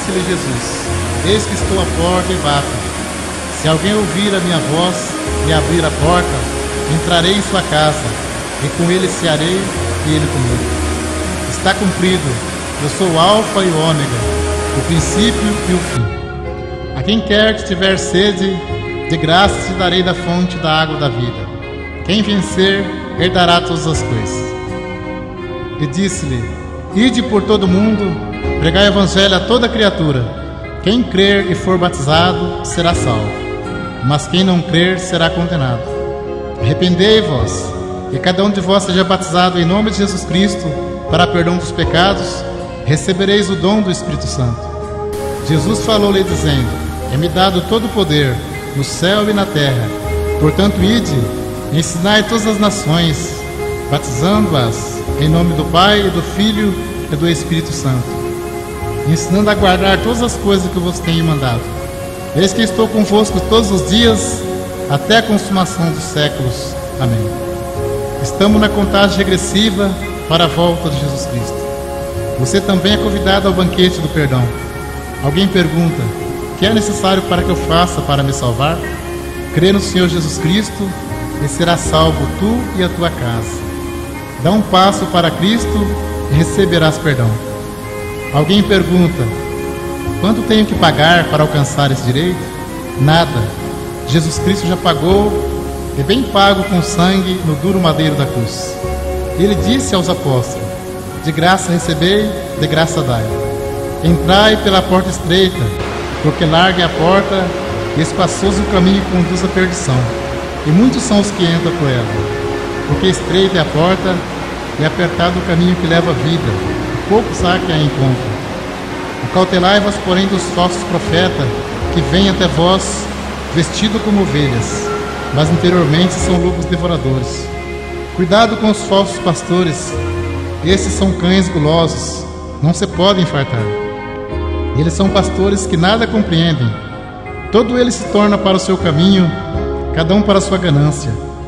Disse-lhe Jesus: Eis que estou à porta e bato. Se alguém ouvir a minha voz e abrir a porta, entrarei em sua casa, e com ele cearei e ele comigo. Está cumprido, eu sou o Alfa e o Ômega, o princípio e o fim. A quem quer que tiver sede, de graça te darei da fonte da água da vida. Quem vencer, herdará todas as coisas. E disse-lhe: Ide por todo o mundo, pregai o evangelho a toda criatura. Quem crer e for batizado será salvo, mas quem não crer será condenado. Arrependei-vos, e cada um de vós seja batizado em nome de Jesus Cristo para perdão dos pecados, recebereis o dom do Espírito Santo. Jesus falou-lhe dizendo: É-me dado todo o poder, no céu e na terra. Portanto, ide, e ensinai todas as nações, batizando-as em nome do Pai, e do Filho e do Espírito Santo, ensinando a guardar todas as coisas que eu vos tenho mandado. Eis que estou convosco todos os dias, até a consumação dos séculos. Amém. Estamos na contagem regressiva para a volta de Jesus Cristo. Você também é convidado ao banquete do perdão. Alguém pergunta: o que é necessário para que eu faça para me salvar? Crê no Senhor Jesus Cristo e será salvo tu e a tua casa. Dá um passo para Cristo e receberás perdão. Alguém pergunta: quanto tenho que pagar para alcançar esse direito? Nada. Jesus Cristo já pagou, e bem pago com sangue no duro madeiro da cruz. Ele disse aos apóstolos: de graça recebei, de graça dai. Entrai pela porta estreita, porque larga é a porta e espaçoso o caminho que conduz à perdição, e muitos são os que entram por ela. Porque estreita é a porta e apertado o caminho que leva à vida, e poucos há que a encontram. Acautelai-vos, porém, dos falsos profetas, que vêm até vós vestidos como ovelhas, mas interiormente são lobos devoradores. Cuidado com os falsos pastores, esses são cães gulosos, não se podem fartar. Eles são pastores que nada compreendem. Todo ele se torna para o seu caminho, cada um para a sua ganância.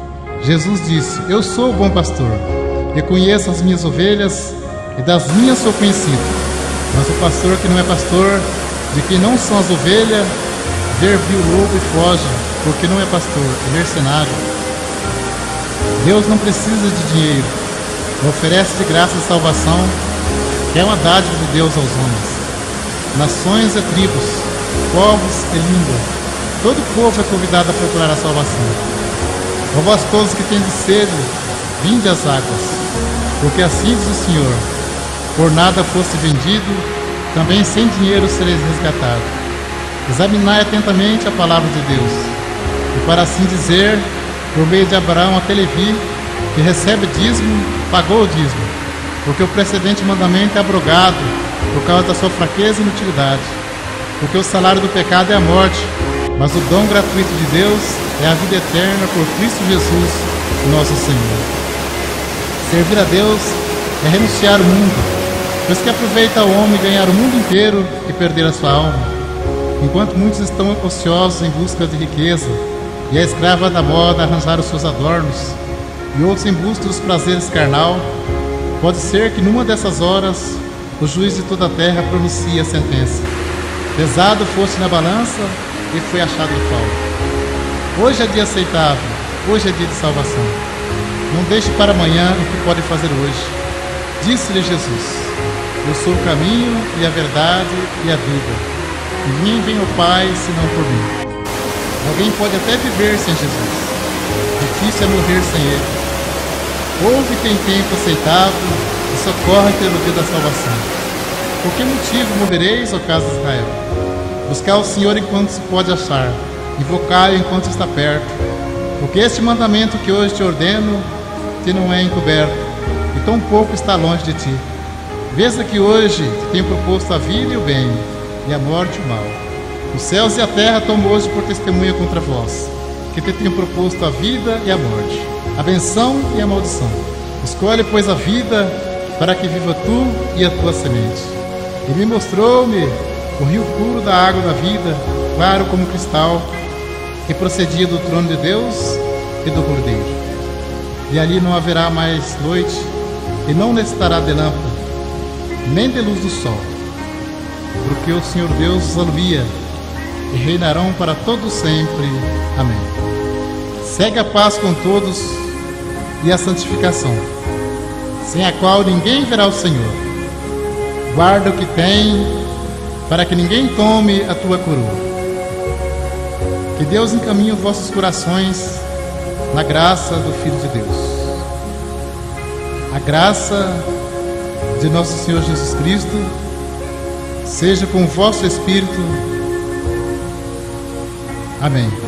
Jesus disse: Eu sou o bom pastor, e conheço as minhas ovelhas, e das minhas sou conhecido. Mas o pastor que não é pastor, de quem não são as ovelhas, viu o lobo e foge, porque não é pastor, é mercenário. Deus não precisa de dinheiro, oferece de graça a salvação, que é uma dádiva de Deus aos homens. Nações e tribos, povos e línguas, todo povo é convidado a procurar a salvação. Ó vós todos que tendes sede, vinde às águas, porque assim diz o Senhor: por nada fosse vendido, também sem dinheiro sereis resgatado. Examinai atentamente a palavra de Deus, e para assim dizer, por meio de Abraão até Levi, que recebe dízimo, pagou o dízimo, porque o precedente mandamento é abrogado por causa da sua fraqueza e inutilidade. Porque o salário do pecado é a morte, mas o dom gratuito de Deus é a vida eterna por Cristo Jesus, nosso Senhor. Servir a Deus é renunciar ao mundo, pois que aproveita ao homem ganhar o mundo inteiro e perder a sua alma. Enquanto muitos estão ociosos em busca de riqueza, e a escrava da moda arranjar os seus adornos, e outros em busca dos prazeres carnal, pode ser que numa dessas horas o juiz de toda a terra pronuncie a sentença: pesado fosse na balança e foi achado em falta. Hoje é dia aceitável, hoje é dia de salvação. Não deixe para amanhã o que pode fazer hoje. Disse-lhe Jesus: eu sou o caminho e a verdade e a vida. Ninguém vem ao Pai senão por mim. Alguém pode até viver sem Jesus, difícil é morrer sem Ele. Ouve que tem tempo aceitável e socorre pelo dia da salvação. Por que motivo morrereis, ó casa de Israel? Buscar o Senhor enquanto se pode achar, invocai-o enquanto está perto. Porque este mandamento que hoje te ordeno te não é encoberto, e tão pouco está longe de ti. Veja que hoje te tenho proposto a vida e o bem, e a morte e o mal. Os céus e a terra tomam hoje por testemunha contra vós, que te tenho proposto a vida e a morte, a benção e a maldição. Escolhe, pois, a vida, para que viva tu e a tua semente. Ele mostrou-me o rio puro da água da vida, claro como cristal, que procedia do trono de Deus e do Cordeiro. E ali não haverá mais noite, e não necessitará de lâmpada, nem de luz do sol. porque o Senhor Deus os alivia e reinarão para todo sempre. Amém. Segue a paz com todos e a santificação, sem a qual ninguém verá o Senhor. Guarda o que tem, para que ninguém tome a tua coroa. Que Deus encaminhe os vossos corações na graça do Filho de Deus. A graça de nosso Senhor Jesus Cristo seja com o vosso espírito. Amém.